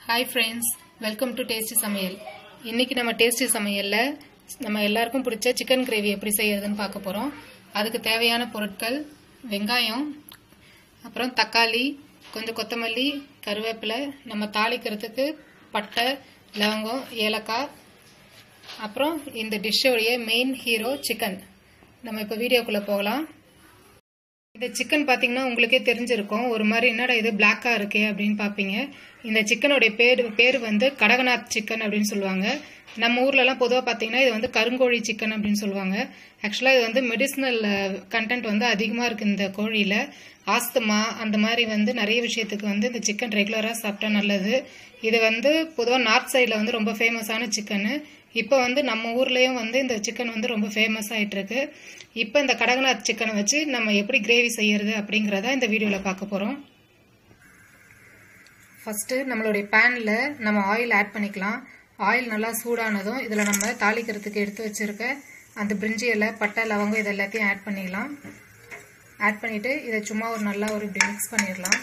Hi friends, welcome to tasty சமையல். இன்றைக்கி நம்ம டேஸ்டி சமையலில் நம்ம எல்லாருக்கும் பிடிச்ச சிக்கன் கிரேவி எப்படி செய்யறதுன்னு பார்க்க போகிறோம். அதுக்கு தேவையான பொருட்கள் வெங்காயம், அப்புறம் தக்காளி, கொஞ்சம் கொத்தமல்லி, கருவேப்பிலை, நம்ம தாளிக்கிறதுக்கு பட்டை, லவங்கம், ஏலக்காய், அப்புறம் இந்த டிஷ்ஷோடைய மெயின் ஹீரோ சிக்கன். நம்ம இப்போ வீடியோக்குள்ளே போகலாம். இந்த சிக்கன் பார்த்தீங்கன்னா உங்களுக்கே தெரிஞ்சிருக்கும், ஒரு மாதிரி என்னடா இது பிளாக்காக இருக்கே அப்படின்னு பார்ப்பீங்க. இந்த சிக்கனுடைய பேர் வந்து கடகநாத் சிக்கன் அப்படின்னு சொல்லுவாங்க. நம்ம ஊர்லலாம் பொதுவாக பார்த்தீங்கன்னா இது வந்து கருங்கோழி சிக்கன் அப்படின்னு சொல்லுவாங்க. ஆக்சுவலாக இது வந்து மெடிசினல் கண்டென்ட் வந்து அதிகமாக இருக்குது இந்த கோழியில். ஆஸ்துமா அந்த மாதிரி வந்து நிறைய விஷயத்துக்கு வந்து இந்த சிக்கன் ரெகுலராக சாப்பிட்டா நல்லது. இது வந்து பொதுவாக நார்த் சைடில் வந்து ரொம்ப ஃபேமஸான சிக்கனு. இப்போ வந்து நம்ம ஊர்லேயும் வந்து இந்த சிக்கன் வந்து ரொம்ப ஃபேமஸ் ஆகிட்டு இருக்கு. இப்போ இந்த கடகநாத் சிக்கனை வச்சு நம்ம எப்படி கிரேவி செய்யறது அப்படிங்கிறத இந்த வீடியோவில் பார்க்க போகிறோம். ஃபஸ்ட்டு நம்மளுடைய பேனில் நம்ம ஆயில் ஆட் பண்ணிக்கலாம். ஆயில் நல்லா சூடானதும் இதில் நம்ம தாளிக்கிறதுக்கு எடுத்து வச்சுருக்க அந்த பிரிஞ்சி இலை, பட்டை, லவங்கம் இது எல்லாத்தையும் ஆட் பண்ணிடலாம். ஆட் பண்ணிவிட்டு இதை சும்மா நல்லா இப்படி மிக்ஸ் பண்ணிடலாம்.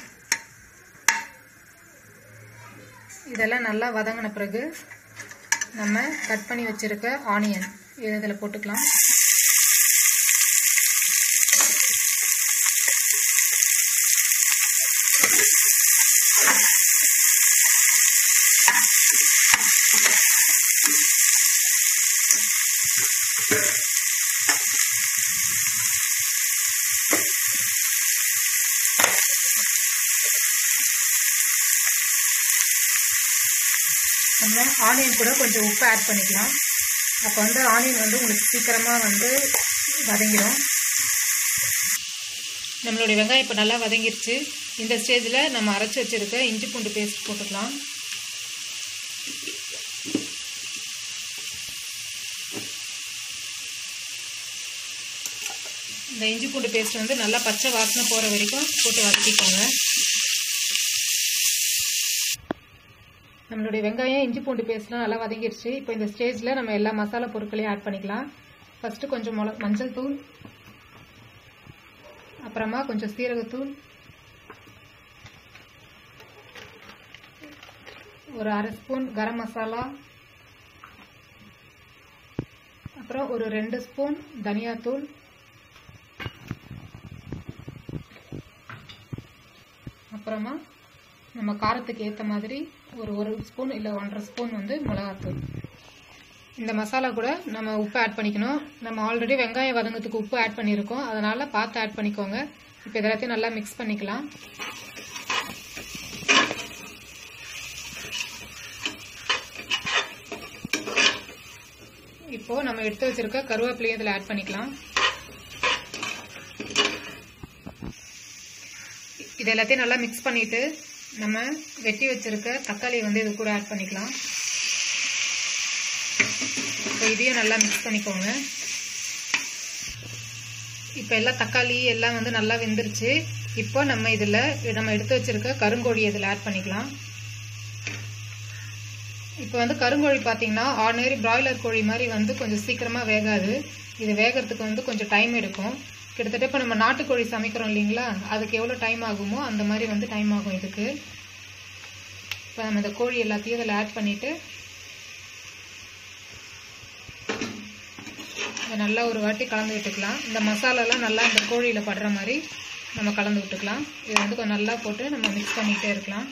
இதெல்லாம் நல்லா வதங்கின பிறகு நம்ம கட் பண்ணி வச்சுருக்க ஆனியன் இதில் போட்டுக்கலாம். நம்ம ஆனியன் கூட கொஞ்சம் உப்பு ஆட் பண்ணிக்கலாம். அப்போ வந்து ஆனியன் வந்து உங்களுக்கு சீக்கிரமாக வந்து வதங்கிடும். நம்மளுடைய வெங்காயம் இப்போ நல்லா வதங்கிருச்சு. இந்த ஸ்டேஜில் நம்ம அரைச்சி வச்சுருக்க இஞ்சி பூண்டு பேஸ்ட் போட்டுக்கலாம். இந்த இஞ்சி பூண்டு பேஸ்ட் வந்து நல்லா பச்சை வாசனை போகிற வரைக்கும் போட்டு வதக்கிக்கோங்க. நம்மளுடைய வெங்காயம், இஞ்சி பூண்டு பேஸ்ட்லாம் நல்லா வதங்கிடுச்சு. இப்போ இந்த ஸ்டேஜில் நம்ம எல்லா மசாலா பொருட்களையும் ஆட் பண்ணிக்கலாம். ஃபஸ்ட்டு கொஞ்சம் மஞ்சள் தூள், அப்புறமா கொஞ்சம் சீரகத்தூள், ஒரு அரை ஸ்பூன் கரம் மசாலா, அப்புறம் ஒரு 2 ஸ்பூன் தனியாத்தூள், அப்புறமா நம்ம காரத்துக்கு ஏற்ற மாதிரி ஒரு ஸ்பூன் இல்லை 1.5 ஸ்பூன் வந்து மிளகாத்தூள். இந்த மசாலா கூட நம்ம உப்பு ஆட் பண்ணிக்கணும். நம்ம ஆல்ரெடி வெங்காயம் வதங்கிறதுக்கு உப்பு ஆட் பண்ணியிருக்கோம், அதனால் பார்த்து ஆட் பண்ணிக்கோங்க. இப்போ இதெல்லாத்தையும் நல்லா மிக்ஸ் பண்ணிக்கலாம். இப்போது நம்ம எடுத்து வச்சிருக்க கருவேப்பிலையும் இதில் ஆட் பண்ணிக்கலாம். இது எல்லாத்தையும் நல்லா மிக்ஸ் பண்ணிவிட்டு நம்ம வெட்டி வச்சிருக்க தக்காளியை வந்து இது கூட ஆட் பண்ணிக்கலாம். இப்போ இதையும் நல்லா மிக்ஸ் பண்ணிக்கோங்க. இப்போ எல்லாம் தக்காளி எல்லாம் வந்து நல்லா வெந்துருச்சு. இப்போ நம்ம எடுத்து வச்சிருக்க கருங்கோழி இதில் ஆட் பண்ணிக்கலாம். இப்போ வந்து கருங்கோழி பார்த்தீங்கன்னா ஆர்டினரி பிராய்லர் கோழி மாதிரி வந்து கொஞ்சம் சீக்கிரமாக வேகாது. இது வேகிறதுக்கு வந்து கொஞ்சம் டைம் எடுக்கும். கிட்டத்தட்ட இப்போ நம்ம நாட்டுக்கோழி சமைக்கிறோம் இல்லைங்களா, அதுக்கு எவ்வளோ டைம் ஆகுமோ அந்த மாதிரி வந்து டைம் ஆகும் இதுக்கு. இப்போ நம்ம இந்த கோழி எல்லாத்தையும் இதில் ஆட் பண்ணிவிட்டு இதை நல்லா ஒரு வாட்டி கலந்து விட்டுக்கலாம். இந்த மசாலாலாம் நல்லா இந்த கோழியில் படுற மாதிரி நம்ம கலந்து விட்டுக்கலாம். இதை வந்து கொஞ்சம் நல்லா போட்டு நம்ம மிக்ஸ் பண்ணிகிட்டே இருக்கலாம்.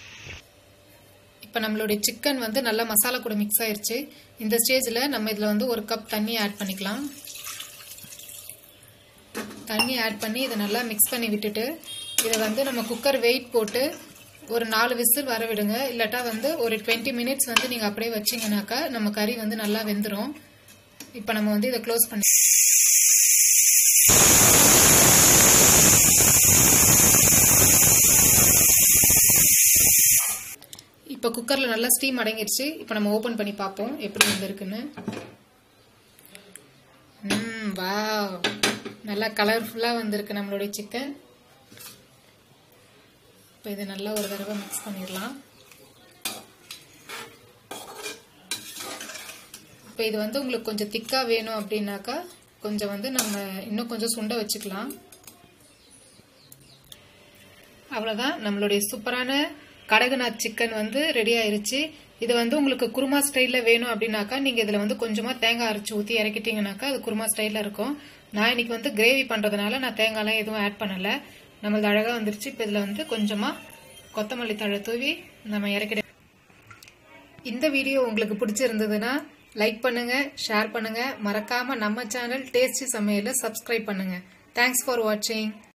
இப்போ நம்மளுடைய சிக்கன் வந்து நல்லா மசாலா கூட மிக்ஸ் ஆயிடுச்சு. இந்த ஸ்டேஜில் நம்ம இதில் வந்து 1 கப் தண்ணி ஆட் பண்ணிக்கலாம். தண்ணி ஆட் பண்ணி இதை நல்லா மிக்ஸ் பண்ணி விட்டுட்டு இதை வந்து நம்ம குக்கர் வெயிட் போட்டு ஒரு 4 விசில் வர விடுங்க. இல்லாட்டா வந்து ஒரு 20 மினிட்ஸ் வந்து நீங்கள் அப்படியே வச்சிங்கனாக்கா நம்ம கறி வந்து நல்லா வெந்துடும். இப்போ நம்ம வந்து இதை க்ளோஸ் பண்ணி இப்போ குக்கரில் நல்லா ஸ்டீம் அடங்கிடுச்சு. இப்போ நம்ம ஓப்பன் பண்ணி பார்ப்போம் எப்படி வந்திருக்குன்னு. வாவ், நல்லா கலர்ஃபுல்லாக வந்திருக்கு நம்மளுடைய சிக்கன். இப்போ இதை நல்லா ஒரு தடவை மிக்ஸ் பண்ணிடலாம். இப்போ இது வந்து உங்களுக்கு கொஞ்சம் திக்காக வேணும் அப்படின்னாக்கா கொஞ்சம் வந்து நம்ம இன்னும் கொஞ்சம் சுண்ட வச்சுக்கலாம். அவ்வளோதான், நம்மளுடைய சூப்பரான கடகநாத் சிக்கன் வந்து ரெடி ஆயிருச்சு. இது வந்து உங்களுக்கு குருமா ஸ்டைலில் வேணும் அப்படின்னாக்கா நீங்கள் இதில் வந்து கொஞ்சமாக தேங்காய் அரைச்சி ஊற்றி இறக்கிட்டீங்கன்னாக்கா அது குருமா ஸ்டைலில் இருக்கும். நான் இன்னைக்கு வந்து கிரேவி பண்ணுறதுனால நான் தேங்காய்லாம் எதுவும் ஆட் பண்ணலை. நம்மளது அழகாக வந்துருச்சு. இப்போ இதில் வந்து கொஞ்சமாக கொத்தமல்லி தழை தூவி நம்ம இறக்கிட. இந்த வீடியோ உங்களுக்கு பிடிச்சிருந்ததுன்னா லைக் பண்ணுங்க, ஷேர் பண்ணுங்க, மறக்காம நம்ம சேனல் டேஸ்டி சமையலை சப்ஸ்கிரைப் பண்ணுங்க. தேங்க்ஸ் ஃபார் வாட்சிங்.